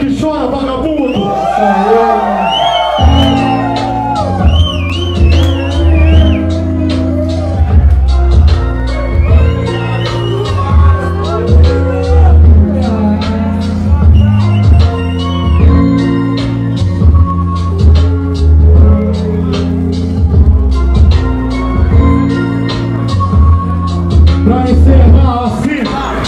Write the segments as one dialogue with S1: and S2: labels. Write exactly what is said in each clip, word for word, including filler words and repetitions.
S1: que chora, vagabundo. Pra encerrar assim,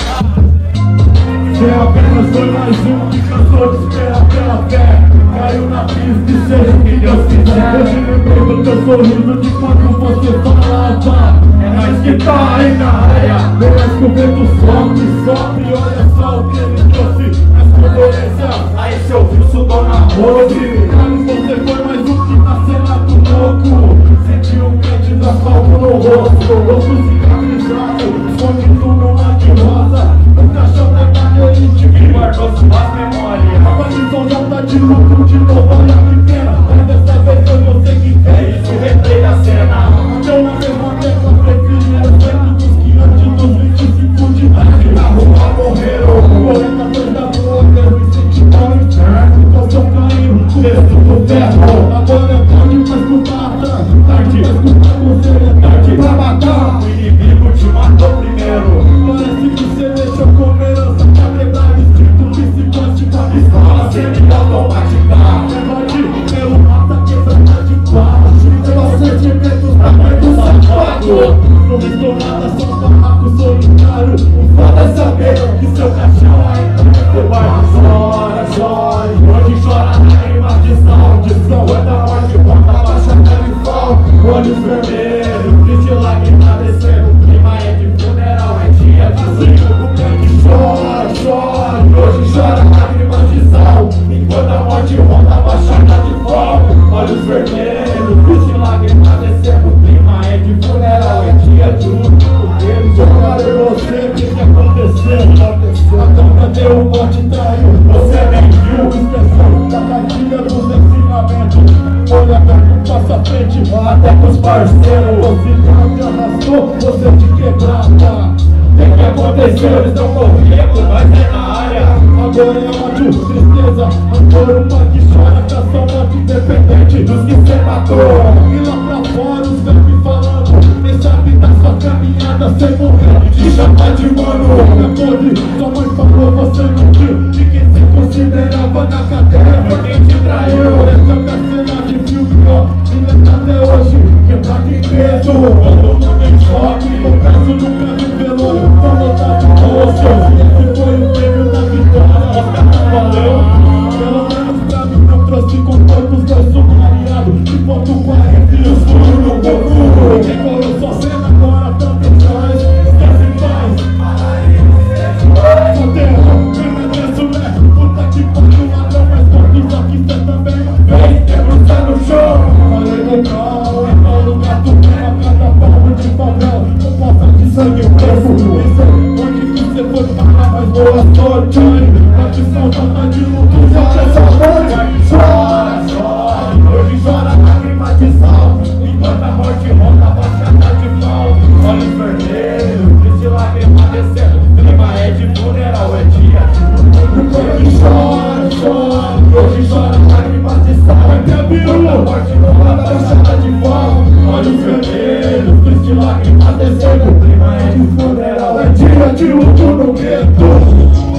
S1: você apenas foi mais um que cansou de esperar pela fé. Caiu na pista e seja o que Deus quiser. Hoje lembrei do teu sorriso de quando você falava. É nós que tá aí na área. Verás que o vento sopre, sopre. Olha só o que ele trouxe. As condolências, aí seu filho Dona Rose. Mas você foi mais um que na cena do louco. Sentiu um quente de asfalto no rosto. Rosto cicatrizado, escondido numa de rosa. O caixão da cadeirite que guardou suas memórias. A condição já tá de lucro de novo, olha que pena. Mas dessa vez foi você que fez isso, replay da cena. Eu na mesma tecla preferi o centro dos que antes dos vinte e cinco de idade na rua morreram. quarenta anos da rua, eu me senti mal interno. Então seu carinho, preço do ferro. Agora é tarde pra escutar, tarde pra escutar, conselho é tarde pra matar. O inimigo te matou primeiro. Parece que você deixou com herança pra quebrar o instinto psicótico. A pistola semi-automática levante pelo mata quebrada de bala. Meus sentimentos pra mãe do safado. Não restou nada, só um barraco solitário. O foda é saber que seu caixão ainda é bar. Chora, chora, hoje chora lágrimas de sal. De sal é da morte, porta baixada de sol. Olhos vermelhos, triste lágrima descendo. Clima é de funeral, é dia de zinco. O que chora, chora, hoje chora lágrimas de sal. Enquanto a morte ronda baixada de fogo. Olhos vermelhos, triste lágrima descendo. Clima é de funeral, é dia de luto. Cadê você? O que que aconteceu? A câmera deu um bote e traiu. Você nem viu expressão da cartilha dos ensinamentos. Olha perto, passa a frente, até com os parceiros. Você não te arrastou, você te quebrava. O que aconteceu? Eles não correndo, mas é na área. Agora é ódio, tristeza, rancor, uma que chora, canção morte independente dos que cê matou. E lá pra fora os velhos falando, nem sabe da sua caminhada sem morrer. Te chamar de mano, responde, sua mãe falou, você não viu. De quem se considerava na cadeia, foi quem te traiu. Essa é a cena de filme, ó, e lembra até hoje, quebrado em peso. Quando não tem choque, o braço nunca revelou. Vontade com você, esse foi o prêmio da vitória. Valeu, pelo menos pra mim não trouxe com corpos dois sumariados. De ponto quarenta e os furos no corpo. Decorou sua cena agora, tantas joias. Esquece em paz. Só terra, quem merece o né? Puta que pariu, ladrão, mas todos aqui cê também vem. Debruçar no chão. Falei legal, é Paulo Gato, pela cada palmo de favela. Com poça de sangue, o corpo. Onde que cê foi parar, mas boa sorte, hein? Condição tanta de luto, já é sua morte. Chora, chora, hoje chora lágrimas de sal. Enquanto a morte ronda, baixada de pau. Olhos vermelhos, triste lágrima descendo. Clima é de funeral, é dia de luto. Chora, chora, hoje chora lágrimas de sal. Enquanto a morte ronda, baixada de pau. Olhos vermelhos, triste lágrima descendo. Clima é de funeral, é dia de luto no gueto.